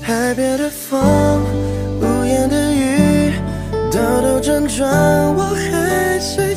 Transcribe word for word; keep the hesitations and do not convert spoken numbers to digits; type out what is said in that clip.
海边的风，屋檐的雨，兜兜转转，我还是